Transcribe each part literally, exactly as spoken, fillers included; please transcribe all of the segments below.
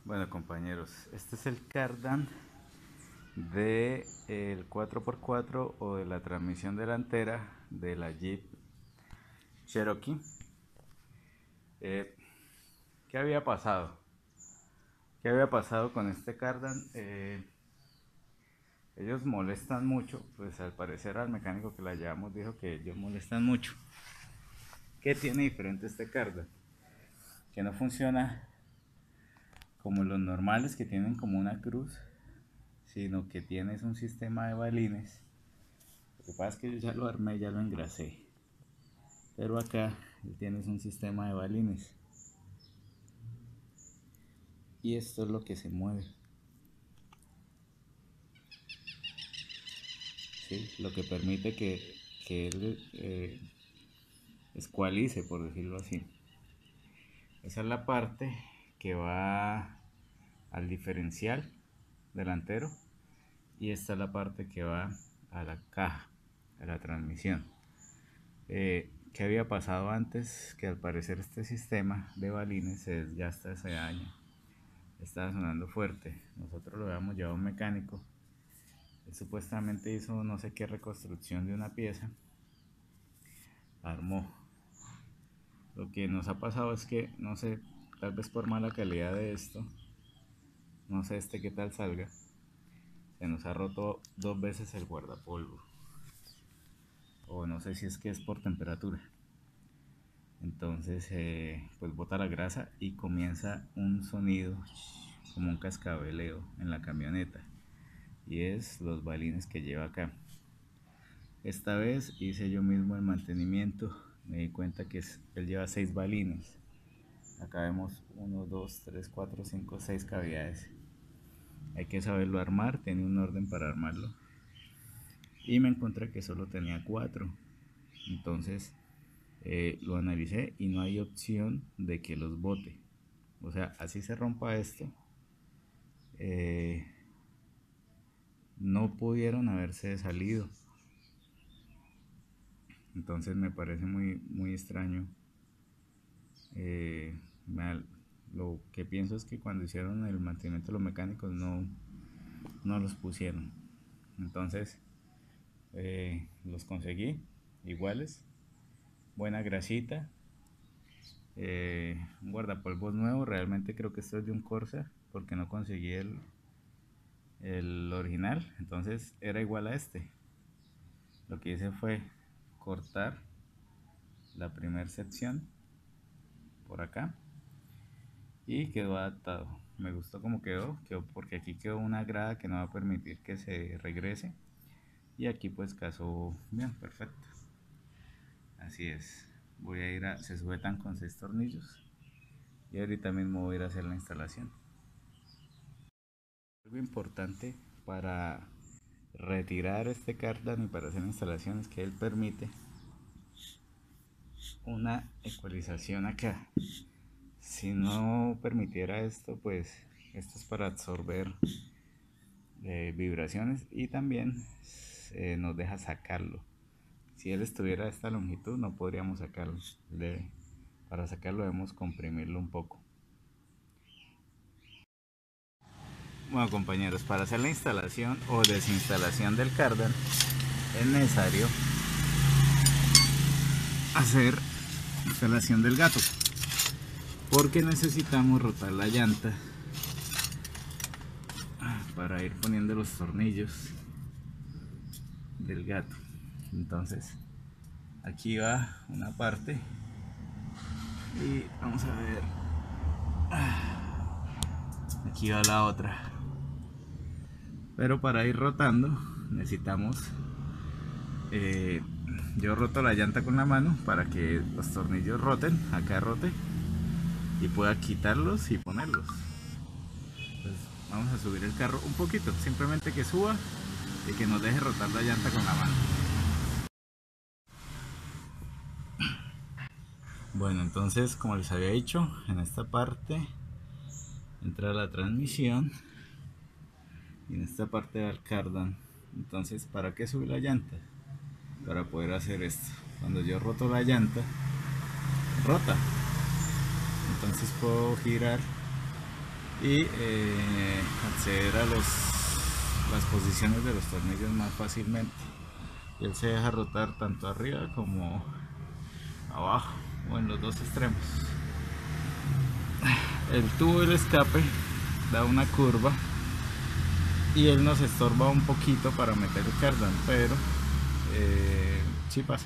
Bueno, compañeros, este es el cardan de el cuatro por cuatro o de la transmisión delantera de la Jeep Cherokee. Eh, ¿Qué había pasado? ¿Qué había pasado con este cardan? Eh, ellos molestan mucho, pues al parecer al mecánico que la llevamos dijo que ellos molestan mucho. ¿Qué tiene diferente este cardan? Que no funciona como los normales, que tienen como una cruz, sino que tienes un sistema de balines. Lo que pasa es que yo ya lo armé, ya lo engrasé, pero acá tienes un sistema de balines y esto es lo que se mueve, ¿sí? Lo que permite que, que él eh, escualice, por decirlo así. Esa es la parte que va al diferencial delantero y esta es la parte que va a la caja, a la transmisión. Eh, ¿Qué había pasado antes? Que al parecer este sistema de balines se desgasta, se daña. Estaba sonando fuerte. Nosotros lo habíamos llevado a un mecánico. Él supuestamente hizo no sé qué reconstrucción de una pieza. Armó. Lo que nos ha pasado es que, no sé, tal vez por mala calidad de esto, no sé este qué tal salga, se nos ha roto dos veces el guardapolvo. O no sé si es que es por temperatura. Entonces, eh, pues bota la grasa y comienza un sonido como un cascabeleo en la camioneta. Y es los balines que lleva acá. Esta vez hice yo mismo el mantenimiento. Me di cuenta que es, él lleva seis balines. Acá vemos uno, dos, tres, cuatro, cinco, seis cavidades. Hay que saberlo armar, tiene un orden para armarlo. Y me encontré que solo tenía cuatro. Entonces eh, lo analicé y no hay opción de que los bote. O sea, así se rompa esto. Eh, no pudieron haberse salido. Entonces me parece muy, muy extraño. Eh, me, lo que pienso es que cuando hicieron el mantenimiento de los mecánicos no, no los pusieron. Entonces eh, los conseguí iguales, buena grasita, eh, un guardapolvos nuevo. Realmente creo que esto es de un Corsa porque no conseguí el, el original, entonces era igual a este. Lo que hice fue cortar la primera sección por acá y quedó adaptado. Me gustó como quedó, quedó porque aquí quedó una grada que no va a permitir que se regrese y aquí pues casó bien, perfecto. Así es. Voy a ir a, se sujetan con seis tornillos y ahorita mismo voy a ir a hacer la instalación. Algo importante para retirar este cardan y para hacer la instalación es que él permite una ecualización acá. Si no permitiera esto, pues esto es para absorber eh, vibraciones y también eh, nos deja sacarlo. Si él estuviera a esta longitud no podríamos sacarlo. De, para sacarlo debemos comprimirlo un poco. Bueno, compañeros, para hacer la instalación o desinstalación del cardan es necesario hacer instalación del gato, porque necesitamos rotar la llanta para ir poniendo los tornillos del gato. Entonces aquí va una parte y vamos a ver, aquí va la otra, pero para ir rotando necesitamos eh, yo roto la llanta con la mano para que los tornillos roten, acá rote y pueda quitarlos y ponerlos. Entonces vamos a subir el carro un poquito, simplemente que suba y que nos deje rotar la llanta con la mano. Bueno, entonces como les había dicho, en esta parte entra la transmisión y en esta parte va el cardan. Entonces, ¿para qué subir la llanta? Para poder hacer esto. Cuando yo roto la llanta, rota. Entonces puedo girar y eh, acceder a los, las posiciones de los tornillos más fácilmente. Y él se deja rotar tanto arriba como abajo o en los dos extremos. El tubo del escape da una curva y él nos estorba un poquito para meter el cardan, pero eh, sí pasa.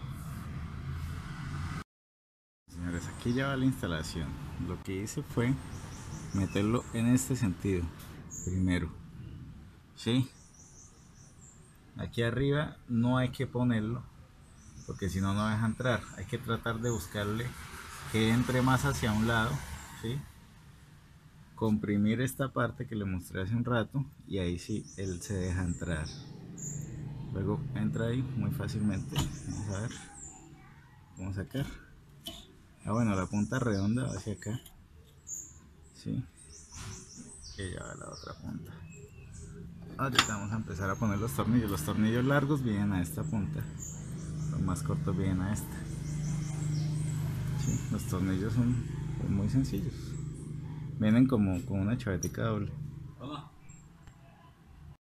Señores, aquí ya va la instalación. Lo que hice fue meterlo en este sentido primero, ¿sí? Aquí arriba no hay que ponerlo porque si no no deja entrar. Hay que tratar de buscarle que entre más hacia un lado, ¿sí? Comprimir esta parte que le mostré hace un rato y ahí sí él se deja entrar. Luego entra ahí muy fácilmente. Vamos a ver cómo sacar. Ah, bueno, la punta redonda va hacia acá, ¿sí? Que ya va la otra punta. Ahorita vamos a empezar a poner los tornillos. Los tornillos largos vienen a esta punta, los más cortos vienen a esta. Sí, los tornillos son muy sencillos. Vienen como con una chavetica doble.